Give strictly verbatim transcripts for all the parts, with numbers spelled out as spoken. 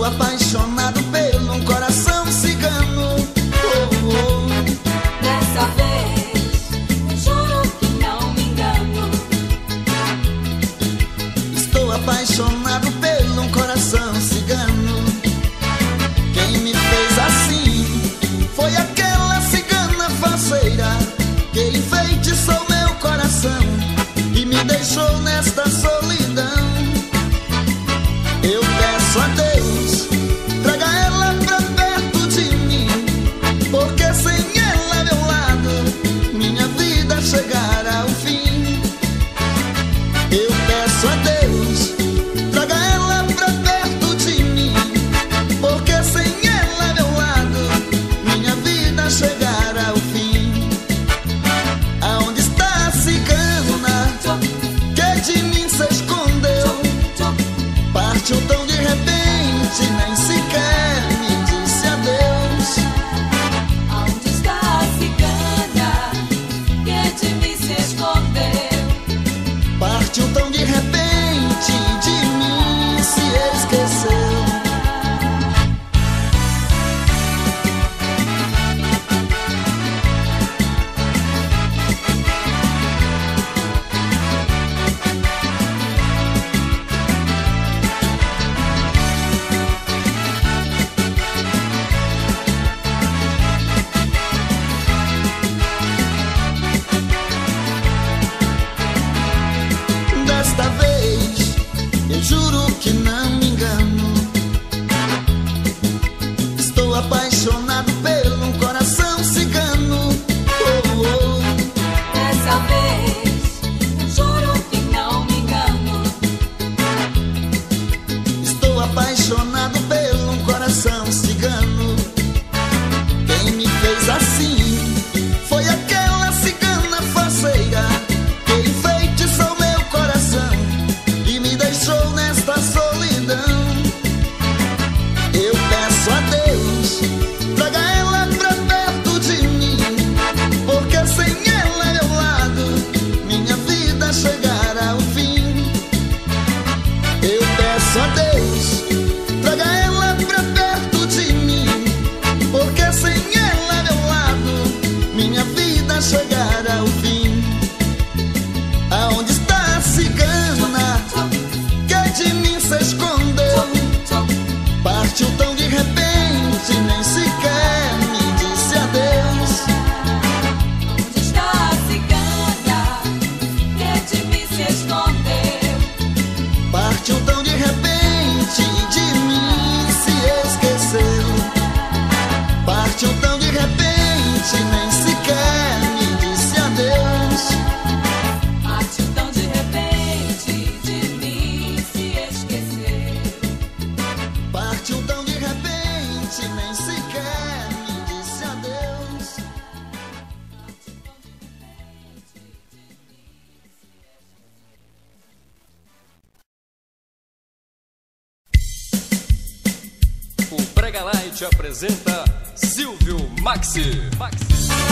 Estou apaixonado pelo um coração cigano. Oh, oh. Dessa vez, juro que não me engano. Estou apaixonado pelo um coração cigano. Quem me fez assim foi aquela cigana faceira que enfeitiçou meu coração e me deixou nesta solidão. Eu peço a Deus, traga ela pra perto de mim, porque sem ela ao meu lado, minha vida chegará ao fim. Eu peço a Deus, traga ela pra perto de mim, porque sem ela ao meu lado, minha vida chegará ao fim. Aonde está a cigana que de mim se escondeu? Partiu tão de repente, nem sequer me disse adeus. Aonde está a cigana que de mim se escondeu? Partiu tão de repente, de mim se esqueceu. Desta vez, eu juro que não me engano. Estou apaixonado pelo um coração cigano. Oh, oh. Dessa vez, juro que não me engano. Estou apaixonado pelo um coração cigano. Quem me fez assim foi aquela cigana faceira que enfeitiçou meu coração e me deixou nesta solidão. Eu peço a Deus, traga ela pra perto de mim, porque sem ela ao meu lado, minha vida chegará ao fim. Eu peço a Deus, traga ela pra perto de mim, porque sem ela ao meu lado, minha vida chegará ao fim. Aonde está a cigana que de mim se escondeu? Partiu tão de repente, nem sequer me disse adeus. Onde está a cigana que de mim se escondeu? Partiu tão de repente, de mim se esqueceu. Partiu tão de repente, nem sequer me disse adeus. Partiu tão de repente, de mim se esqueceu. Partiu tão de repente, nem sequer me disse adeus. O Brega Light apresenta Silvio Maxi. Maxi.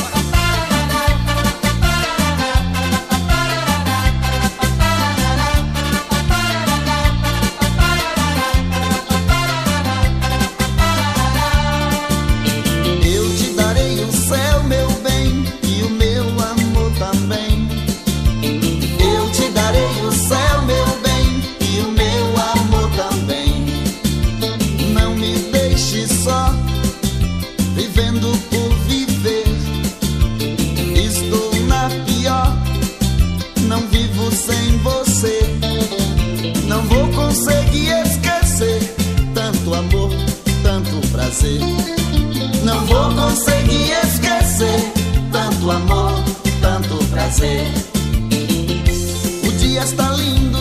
Eu te darei o céu, meu bem, e o meu amor também. Eu te darei o céu, meu bem, e o meu amor também. Não me deixe só, vivendo por viver. Estou na pior, não vivo sem você. Não vou conseguir esquecer tanto amor, tanto prazer. Não vou conseguir esquecer tanto amor, tanto prazer. O dia está lindo,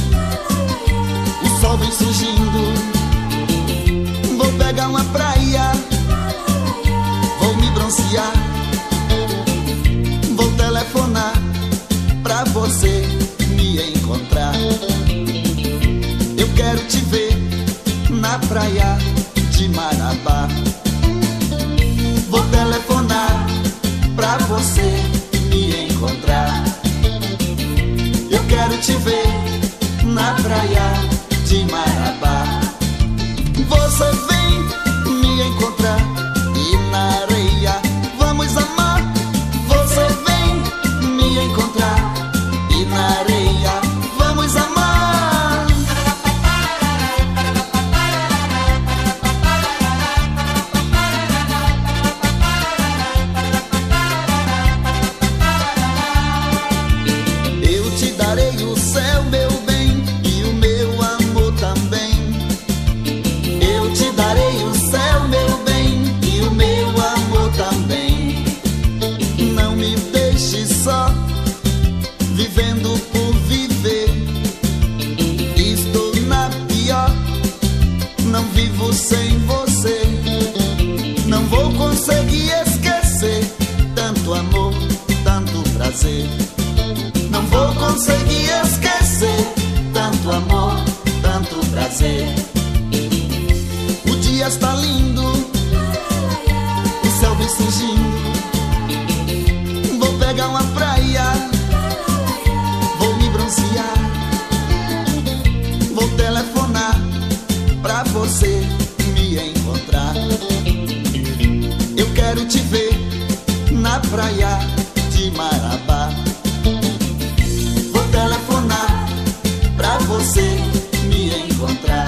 o sol vem surgindo. Vou pegar uma praia, vou me bronzear. Vou telefonar pra você me encontrar. Eu quero te ver na praia de Marabá. Vou telefonar pra você me encontrar. Eu quero te ver na praia de Marabá. Vou Você vem me encontrar e na areia vamos amar. Você vem me encontrar e na areia vamos amar. Eu te darei o céu, meu bem, e o meu amor também. Eu te darei o céu, meu bem, e o meu amor também. Não me deixe só, vivendo por viver. Estou na pior, não vivo sem você. Não vou conseguir esquecer tanto amor, tanto prazer. Não vou conseguir esquecer tanto amor, tanto prazer. O dia está lindo, o céu vem surgindo. Vou pegar uma praia, vou me bronzear. Vou telefonar pra você me encontrar. Eu quero te ver na praia de Marabá. Vou telefonar pra você me encontrar.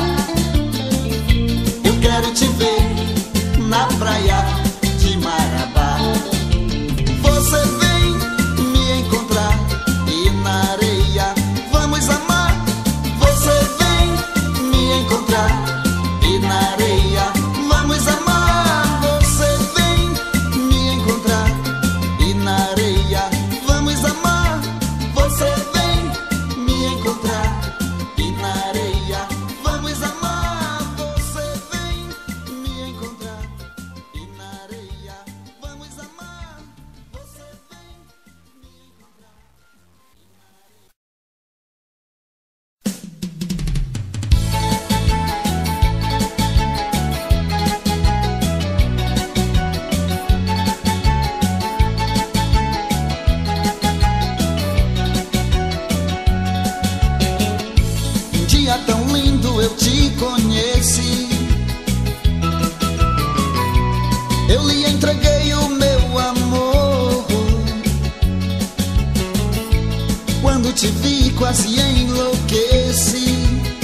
Eu quero te ver na praia de Marabá. Você vem me encontrar e na areia vamos amar. Você vem me encontrar e na areia vamos amar. Você vem me encontrar e na areia vamos amar. Você vem me encontrar e na areia vamos amar. Você vem me encontrar e na areia vamos amar. Você vem me encontrar. Um dia tão lindo eu te conheci. Eu lhe entreguei o meu amor. Quando te vi quase enlouqueci.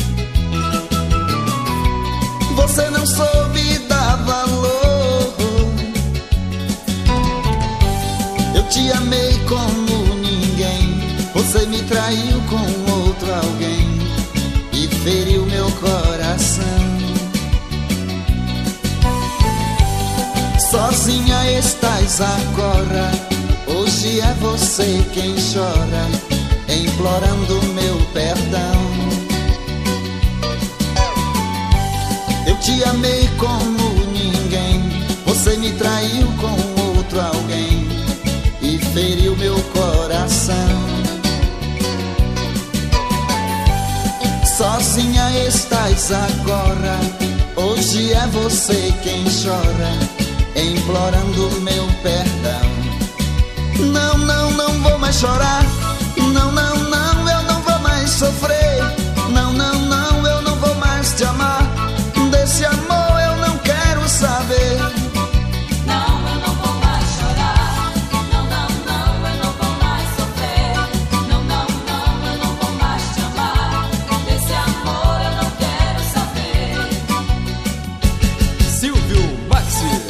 Você não soube dar valor. Eu te amei como ninguém. Você me traiu com outro alguém e feriu meu coração. Sozinha estás agora. Hoje é você quem chora, implorando meu perdão. Eu te amei como ninguém. Você me traiu com outro alguém e feriu meu coração. Sozinha estás agora. Hoje é você quem chora, implorando meu perdão. Não, não, não vou mais chorar. Não, não, não, eu não vou mais sofrer. Não, não, não, eu não vou mais te amar. Desse amor eu não quero saber. Não, eu não vou mais chorar. Não, não, não, eu não vou mais sofrer. Não, não, não, eu não vou mais te amar. Desse amor eu não quero saber. Silvio Maxi.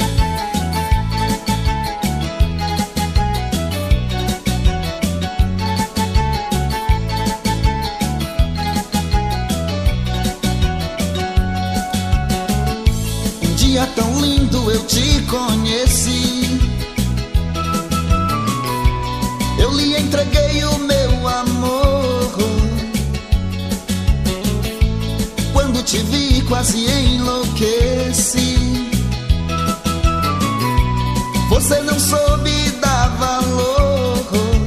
Um dia tão lindo eu te conheci. Eu lhe entreguei o meu amor. Quando te vi quase enlouqueci. Você não soube dar valor.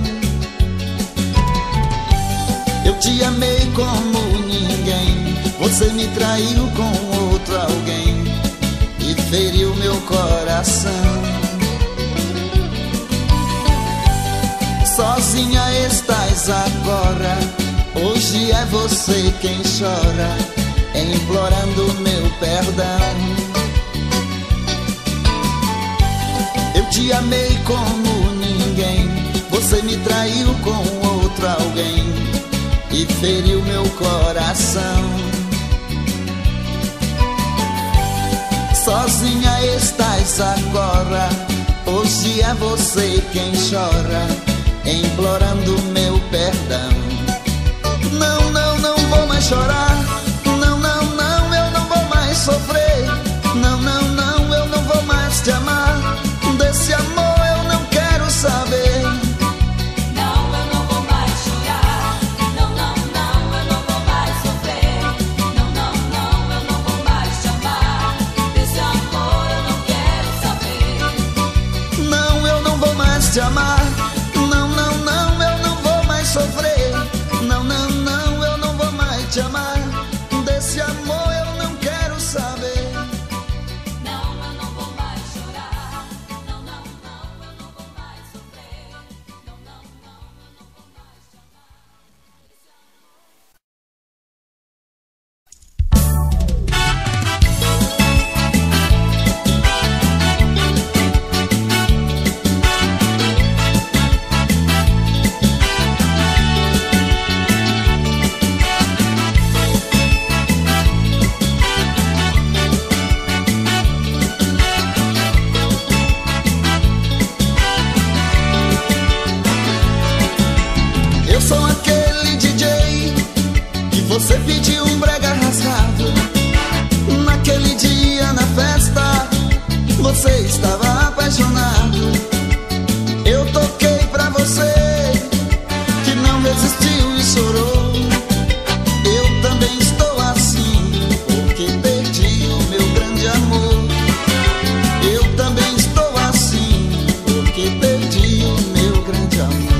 Eu te amei como ninguém. Você me traiu com outro alguém e feriu meu coração. Sozinha estás agora. Hoje é você quem chora, implorando meu perdão. te amei como ninguém. Você me traiu com outro alguém e feriu meu coração. Sozinha estás agora, hoje é você quem chora, implorando meu perdão. Não, não, não vou mais chorar. Não, não, não, eu não vou mais sofrer. Não, não, não, eu não vou mais te amar. Desse amor eu não quero saber. Não, eu não vou mais chorar. Não, não, não, eu não vou mais sofrer. Não, não, não, eu não vou mais te amar. Desse amor eu não quero saber. Não, eu não vou mais te amar. Não, não, não, eu não vou mais sofrer. Não, não, não, eu não vou mais te amar. Desse amor eu não quero saber. Não, eu não vou mais chorar. Não, não, não, eu não vou mais sofrer. Não, não, não, eu não vou mais te amar. Eu sou aquele D J que você pediu um brega rasgado. Naquele dia na festa você estava apaixonado. Eu toquei pra você que não resistiu e chorou. Eu também estou assim porque perdi o meu grande amor. Eu também estou assim porque perdi o meu grande amor.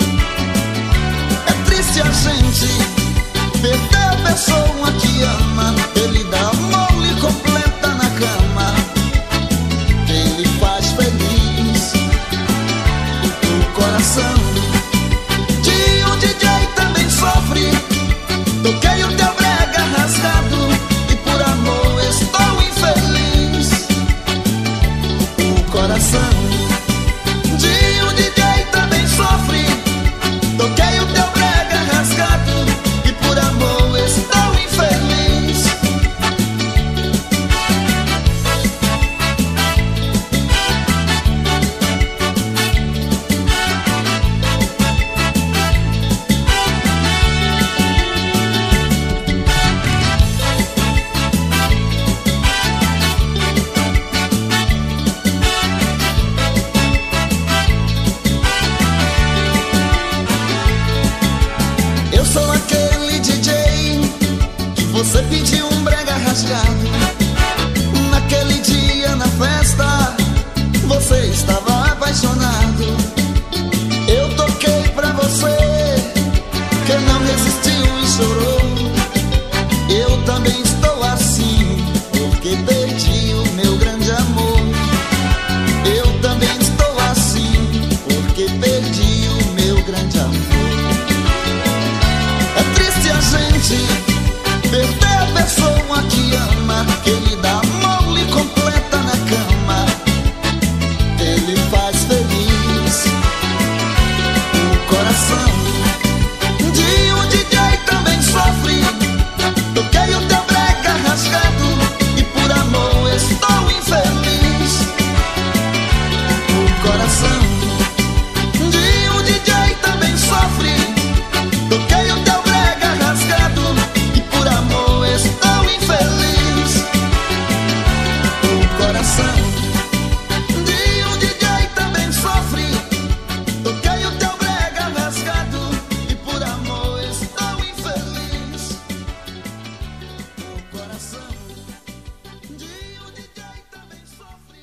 Se a gente perder a pessoa que ama, ele dá amor e completa na cama, ele faz feliz o coração. De um D J também sofre. Toquei o teu brega rasgado e por amor estou infeliz o coração. De um D J também sofre. Toquei o teu brega rasgado e por amor estou infeliz. Eu sou aquele D J que você pediu um brega rasgado. Naquele dia na festa você estava apaixonado. Eu toquei pra você que não resistiu e chorou. Eu também estou assim porque perdi o meu grande amor. Eu também estou assim porque perdi o meu grande amor. É triste a gente perder a pessoa que ama, que ele dá amor e completa na cama, ele faz feliz o coração. De um D J também sofre. Toquei o teu brega rasgado e por amor estou infeliz o coração. De um D J também sofre. Toquei o teu brega rasgado e por amor estou infeliz o coração. De um D J também sofre. Toquei o teu brega rasgado e por amor estou infeliz o coração. De um D J também sofre.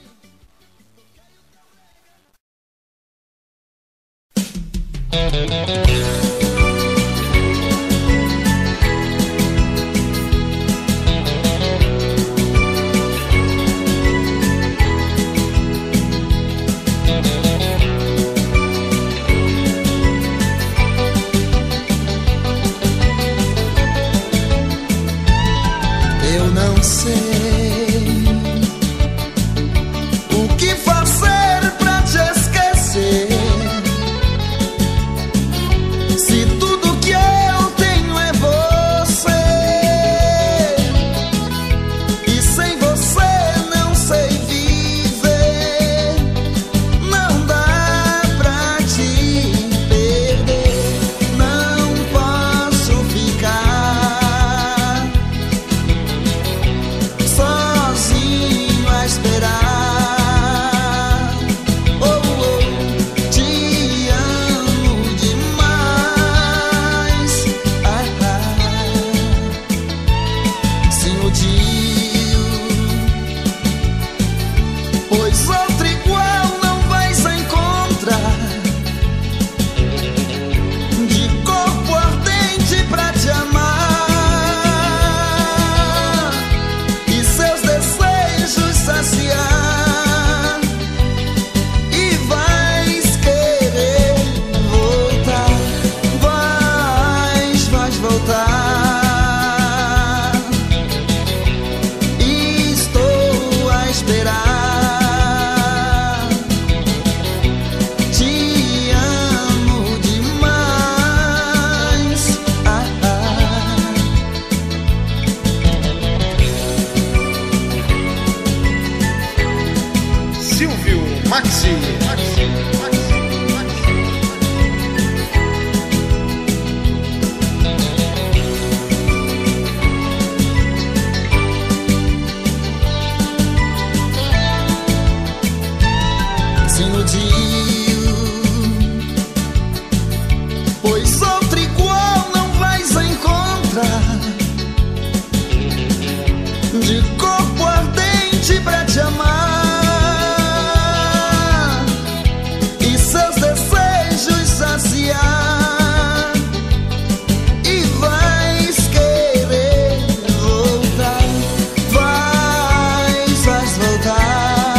Eu não sei o que fazer pra Maxi. Maxi. Sem iludiu, pois outro igual não vais encontrar, de corpo ardente pra te amar e seus desejos saciar, e vais querer voltar, vais, vais voltar.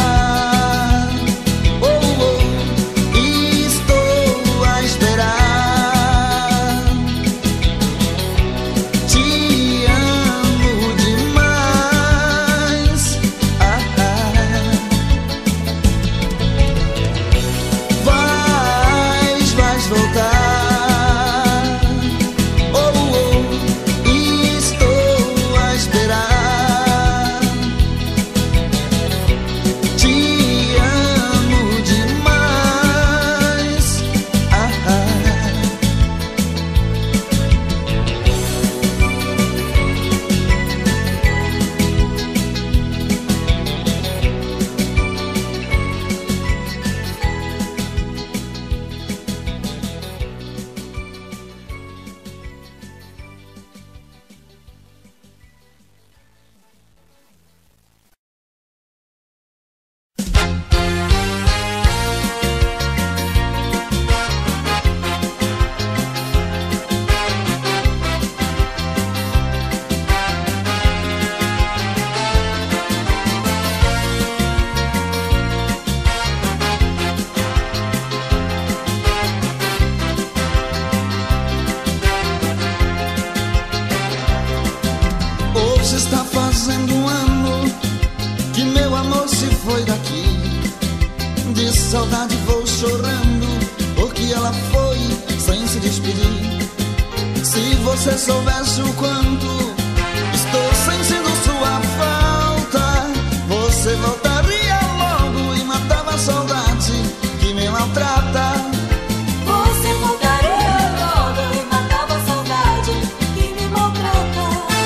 Está fazendo um ano que meu amor se foi daqui. De saudade vou chorando, porque ela foi sem se despedir. Se você soubesse o quanto estou sentindo sua falta, você voltaria logo e matava a saudade que me maltrata. Você voltaria logo e matava a saudade que me maltrata.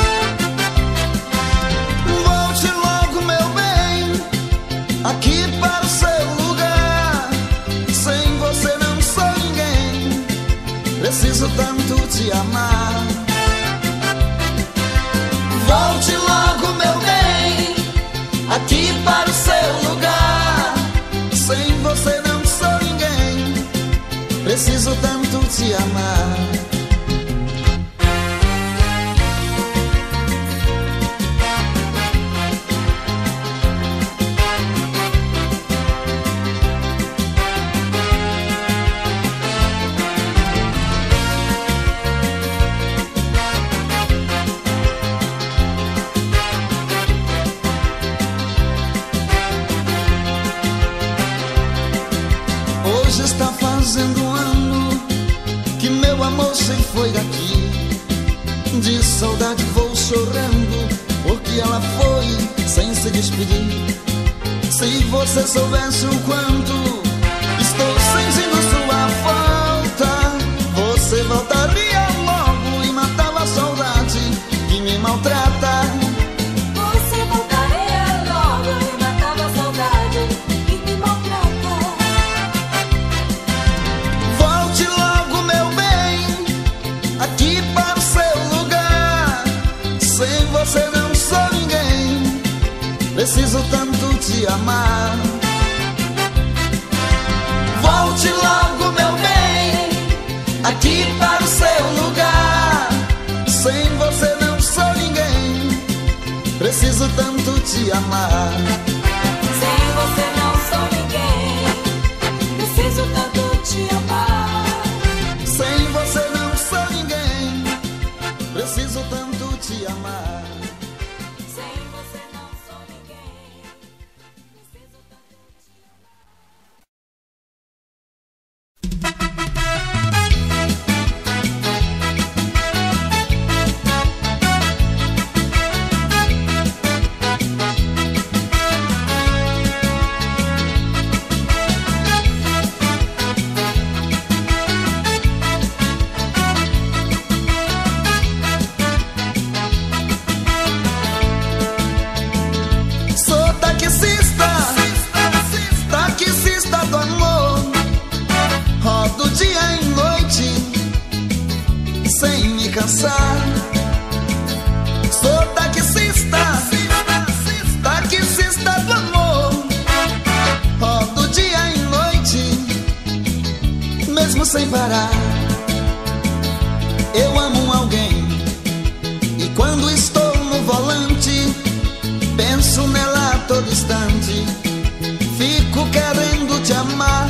Aqui para o seu lugar, sem você não sou ninguém, preciso tanto te amar. Volte logo, meu bem, aqui para o seu lugar, sem você não sou ninguém, preciso tanto te amar. Hoje está fazendo um ano que meu amor se foi daqui. De saudade vou chorando, porque ela foi sem se despedir. Se você soubesse o quanto estou sentindo sua falta, você voltaria logo e matava a saudade que me maltrata. Você voltaria logo e matava a saudade que me maltrata. Volte logo, meu bem, aqui para o seu lugar, sem você não sou ninguém, preciso tanto te amar. Volte logo, meu bem, aqui para o seu lugar, sem você não sou ninguém, preciso tanto te amar. Sem você não sou ninguém, preciso tanto te amar. Sem você não sou ninguém, preciso tanto te amar. Sem você não sou ninguém, preciso tanto te amar. sem parar. Eu amo alguém e quando estou no volante penso nela a todo instante. Fico querendo te amar.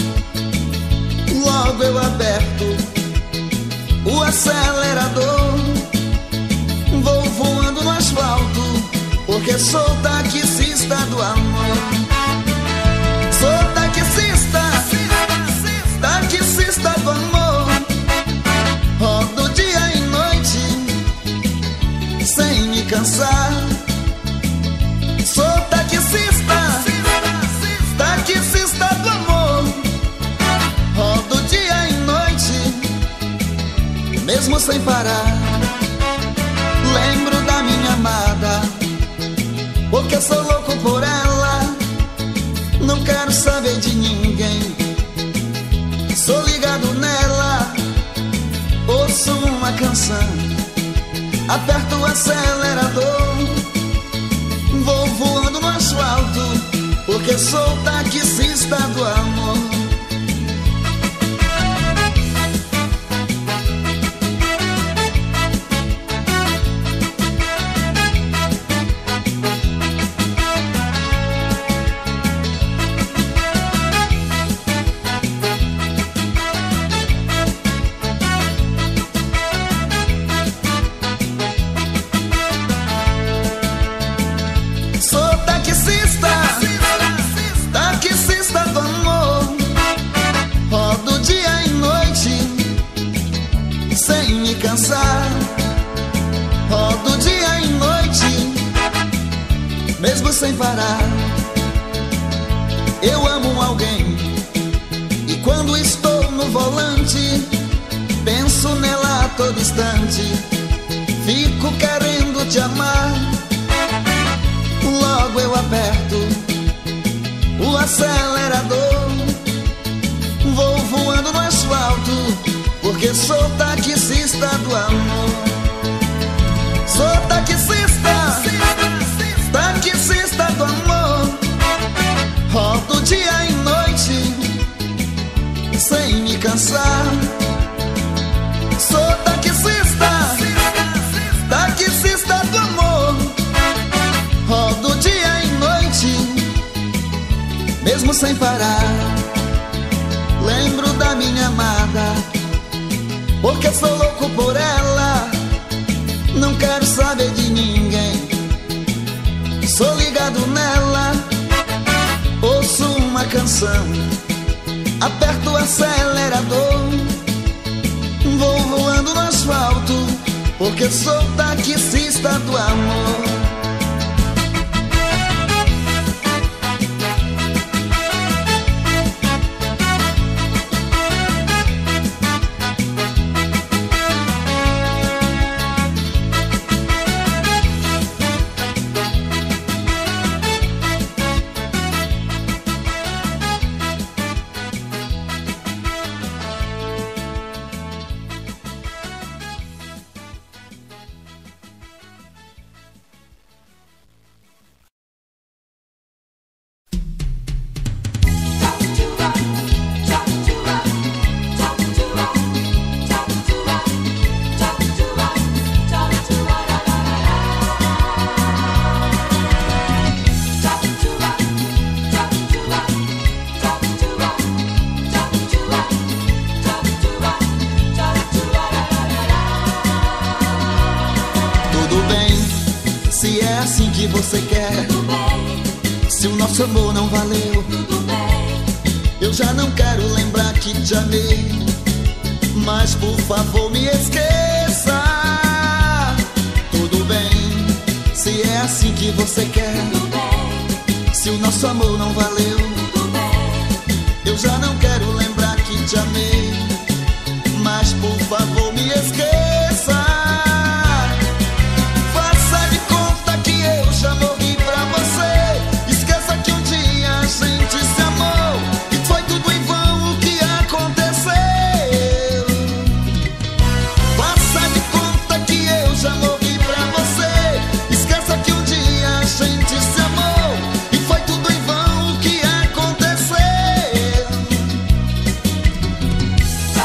Logo eu aperto o acelerador. Vou voando no asfalto porque sou taxista do amor. Sou taxista, taxista do amor. Rodo dia e noite sem me cansar. Sou taxista, taxista do amor. Rodo dia e noite mesmo sem parar. Lembro da minha amada porque sou louco por ela. Não quero saber de ninguém. Sou ligado nela. Ouço uma canção, aperto o acelerador. Vou voando no asfalto porque sou taxista do amor. Rodo dia e noite mesmo sem parar. Eu amo alguém e quando estou no volante penso nela a todo instante. Fico querendo te amar. Logo eu aperto o acelerador. Vou voando no asfalto porque sou taxista do amor. Sou taxista, taxista do amor. Rodo dia e noite sem me cansar. Sou taxista, taxista do amor. Rodo dia e noite mesmo sem parar. Lembro da minha amada porque sou louco por ela. Não quero saber de ninguém. Sou ligado nela. Ouço uma canção, aperto o acelerador. Vou voando no asfalto porque sou taxista do amor. Você quer, tudo bem. Se o nosso amor não valeu, tudo bem. Eu já não quero lembrar que te amei, mas por favor me esqueça. Tudo bem, se é assim que você quer, tudo bem. Se o nosso amor não valeu, tudo bem. Eu já não quero lembrar que te amei, mas por favor me esqueça. Tá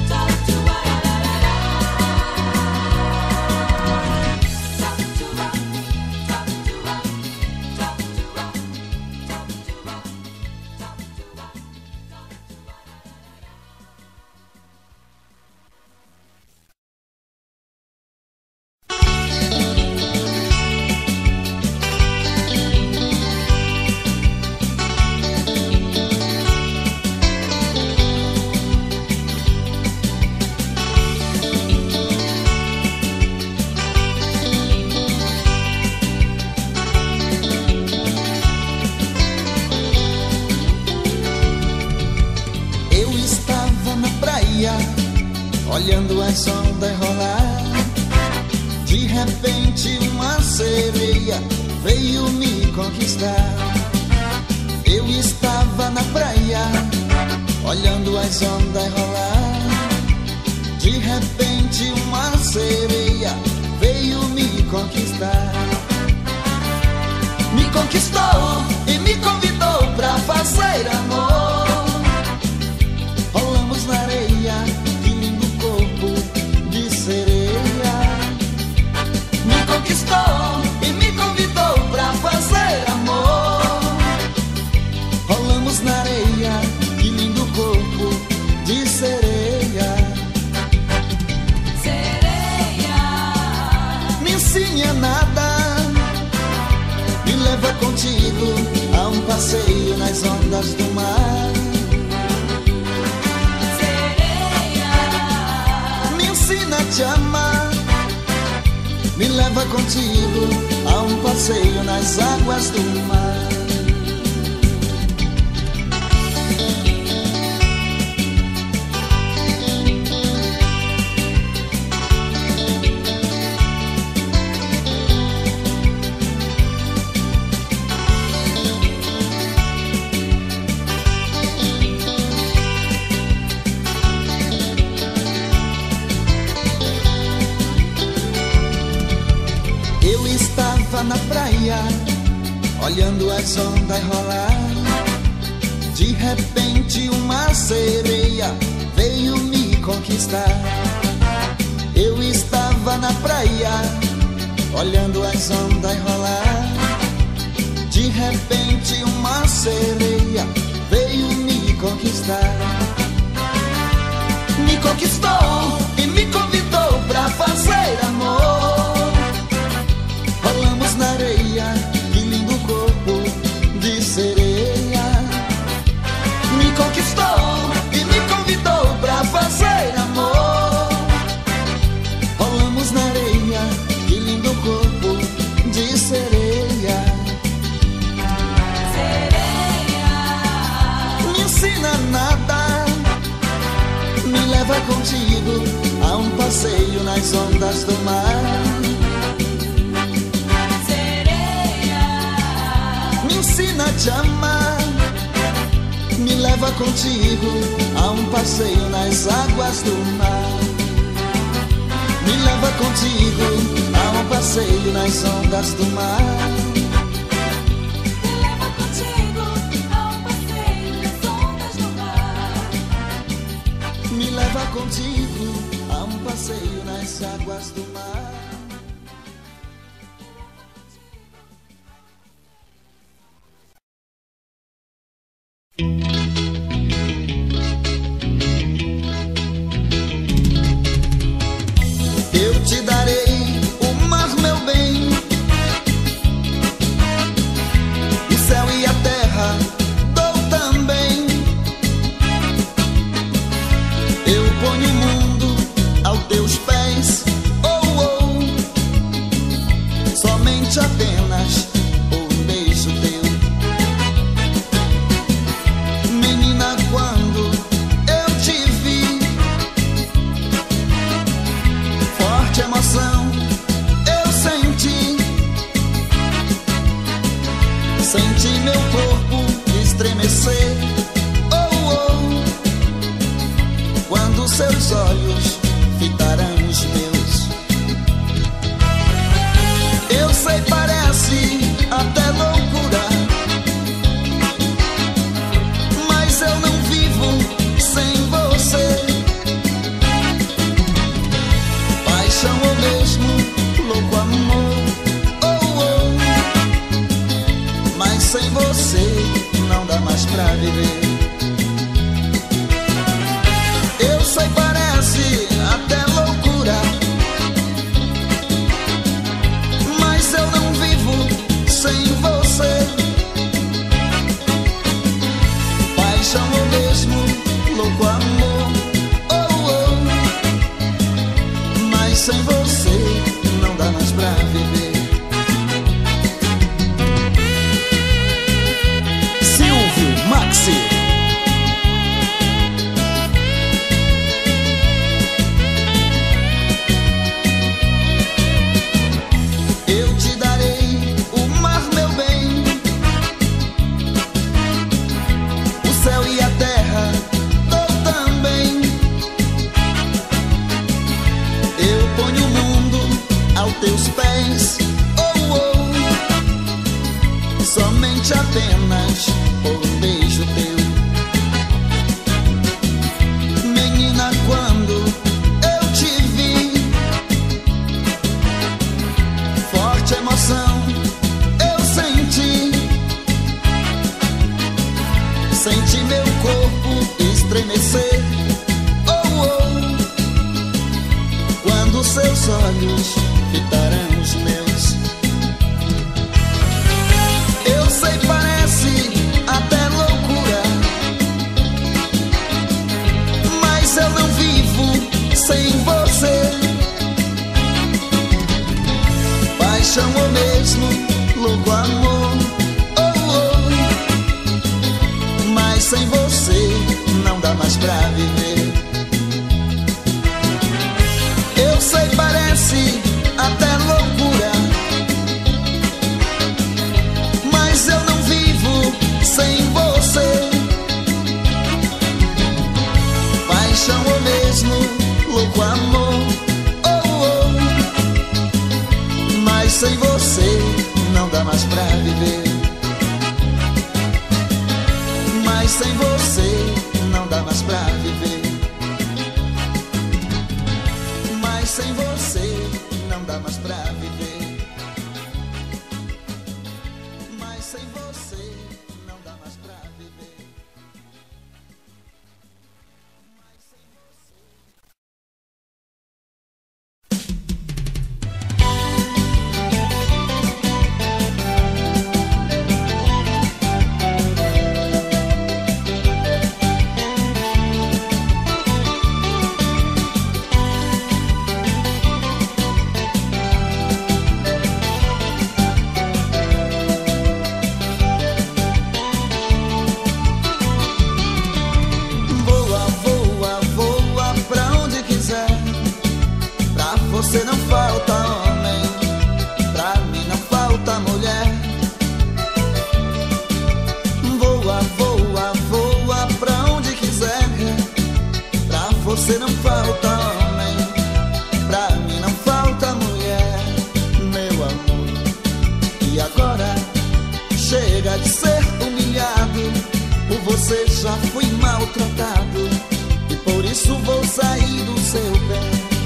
Olhando as ondas rolar, de repente uma sereia veio me conquistar. Eu estava na praia, olhando as ondas rolar, de repente uma sereia veio me conquistar. Me conquistou e me convidou pra fazer amor. Rolamos na areia, me conquistou e me convidou pra fazer amor. Rolamos na areia, que lindo corpo de sereia. Sereia, me ensine a nadar, me leva contigo a um passeio nas ondas do mar. sereia, Me ensina a te amar, me leva contigo a um passeio nas águas do mar. Na praia, olhando as ondas rolar, de repente uma sereia veio me conquistar. Eu estava na praia, olhando as ondas rolar, de repente uma sereia veio me conquistar. Me conquistou e me convidou pra fazer amor. Rolamos na areia, que lindo corpo de sereia. Me conquistou e me convidou pra fazer amor. Rolamos na areia, que lindo corpo de sereia. sereia, Me ensina a nadar, me leva contigo a um passeio nas ondas do mar. Me ensina a te amar, me leva contigo a um passeio nas águas do mar. Me leva contigo a um passeio nas ondas do mar. me leva contigo a um passeio nas ondas do mar. Me leva contigo a a um passeio nas águas do mar. Eu te darei o mar, meu bem, o céu e a terra dou também. Eu ponho o mundo aos teus pés, oh, oh, somente apenas um beijo teu. Menina, quando eu te vi, forte emoção eu senti. Senti meu corpo estremecer, oh, oh, quando seus olhos fitarão os meus. Eu sei, parece até loucura, mas eu não vivo sem você. Paixão ou mesmo louco amor, oh, oh, mas sem você não dá mais pra viver. Eu sei, parece até loucura, mas eu não vivo sem você. Paixão ou mesmo louco amor, oh, oh, mas sem você não dá mais pra viver. Silvio Maxi. Eu te darei o mar, meu bem, o céu e a terra dou também. Eu ponho o mundo aos teus pés, oh, oh, somente apenas um beijo teu. Menina, quando eu te vi, forte emoção eu senti. Senti meu corpo estremecer, oh, oh, quando seus olhos fitarão os meus. Eu sei, parece até loucura, mas eu não vivo sem você. Paixão ou mesmo louco amor, oh, oh, mas sem você não dá mais pra viver. Eu sei, parece até loucura, mas eu não vivo sem você. Paixão ou mesmo louco amor, oh, oh, mas sem você não dá mais pra viver. Mas sem você não dá mais pra viver. Mas sem você não dá mais pra viver. Mas sem você não dá mais pra viver. Mas sem você. Você não falta homem, pra mim não falta mulher. Voa, voa, voa pra onde quiser. Pra você não falta homem, pra mim não falta mulher. Meu amor, e agora chega de ser humilhado. Por você já fui maltratado, e por isso vou sair do seu pé.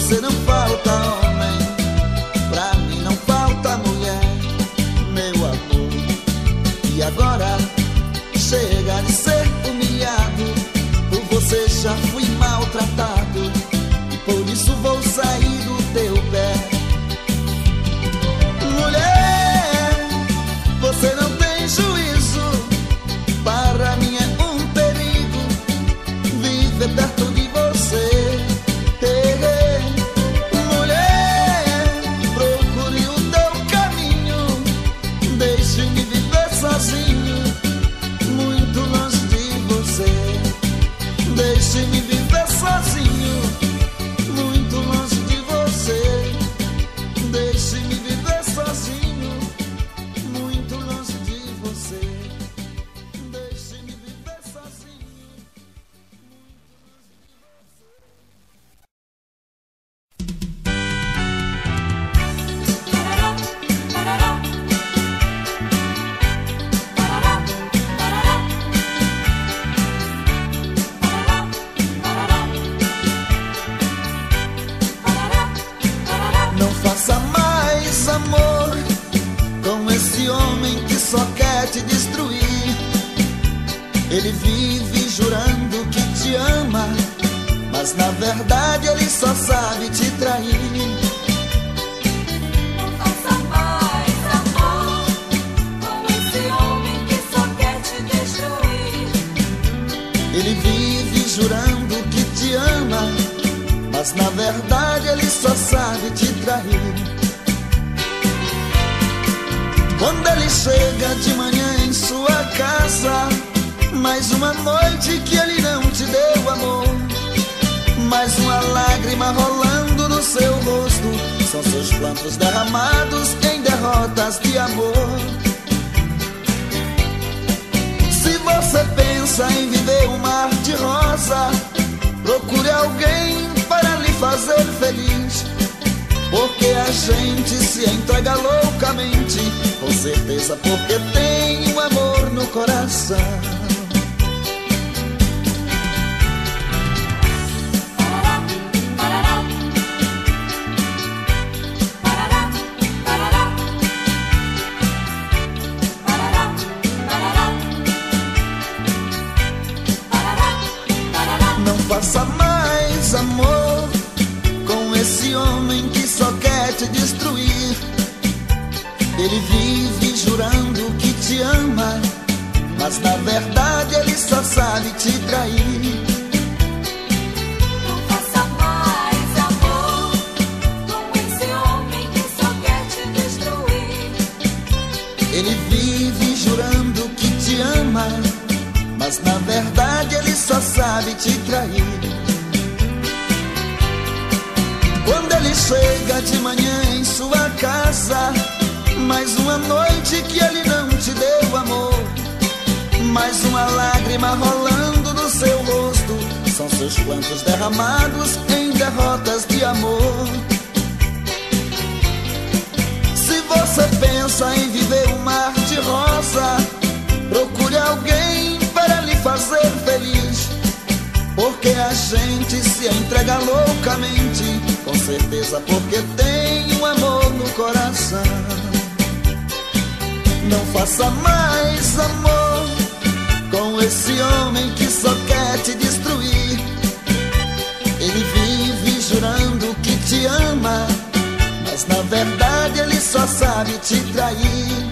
você não falta homem, pra mim não falta mulher, meu amor. E agora chega de ser humilhado, por você já fui maltratado, e por isso vou sair do teu pé. Mulher, você não tem juízo, para mim é um perigo viver perto de você. Hey, hey. Mulher, procure o teu caminho, deixe-me viver sozinho, muito longe de você. Deixe-me viver sozinho, muito longe de você. Deixe-me viver sozinho, muito longe de você. Deixe-me viver sozinho. Não faça mais amor com esse homem que só quer te destruir. Ele vive jurando que te ama, mas na verdade ele só sabe te trair. Não faça mais amor com esse homem que só quer te destruir. Ele vive jurando que te ama, mas na verdade ele só sabe te trair. Quando ele chega de manhã em sua casa, mais uma noite que ele não te deu amor, mais uma lágrima rolando no seu rosto, são seus plantos derramados em derrotas de amor. Se você pensa em viver um mar de rosa, procure alguém para lhe fazer feliz, porque a gente se entrega loucamente, com certeza porque tem um amor no coração. Não faça mais amor com esse homem que só quer te destruir. Ele vive jurando que te ama, mas na verdade ele só sabe te trair. Não faça mais amor com esse homem que só quer te destruir. Ele vive jurando que te ama, mas na verdade ele só sabe te trair. Quando ele chega de manhã em sua casa, mais uma noite que ele não te deu amor, mais uma lágrima rolando no seu rosto, são seus plantos derramados em derrotas de amor. Se você pensa em viver um mar de rosa, procure alguém para lhe fazer feliz, porque a gente se entrega loucamente, com certeza porque tem um amor no coração. Não faça mais amor com esse homem que só quer te destruir. Ele vive jurando que te ama, mas na verdade ele só sabe te trair.